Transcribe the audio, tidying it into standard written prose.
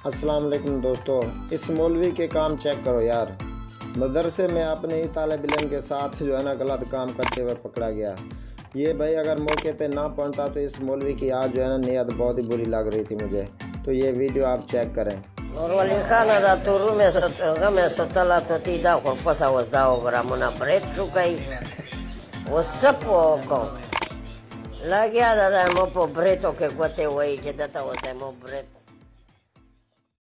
अस्सलाम वालेकुम दोस्तों, इस मौलवी के काम चेक करो यार। मदरसे में अपने ही तालिब इल्म के साथ जो है ना गलत काम करते हुए पकड़ा गया। ये भाई अगर मौके पे ना पहुंचता तो इस मौलवी की आज जो है ना नीयत बहुत ही बुरी लग रही थी मुझे। तो ये वीडियो आप चेक करें। Normalinkhana da turu me sotala totida korpasa wasda ogramuna bret sukai wasapo ko lagi ada mo po breto ke kwate wai ke data wasai mo bret